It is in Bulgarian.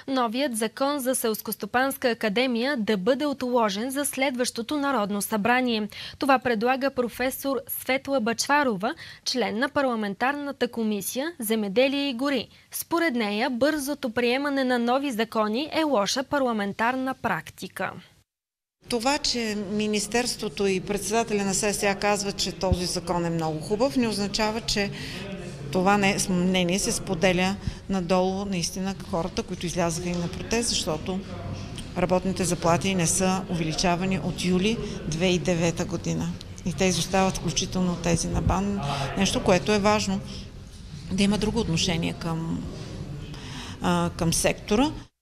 новият закон за селскостопанска академия да бъде отложен за следващото Народно събрание. Това предлага професор Светла Бъчварова, член на парламентарната комисия Земеделие и гори. Според нея, бързото приемане на нови закони е лоша парламентарна практика. Това, че Министерството и председателя на ССА казват, че този закон е много хубав, не означава, че това мнение се споделя надолу наистина хората, които излязаха и на протест, защото работните заплати не са увеличавани от юли 2009 година. И те изостават включително от тези на БАН. Нещо, което е важно да има друго отношение към сектора.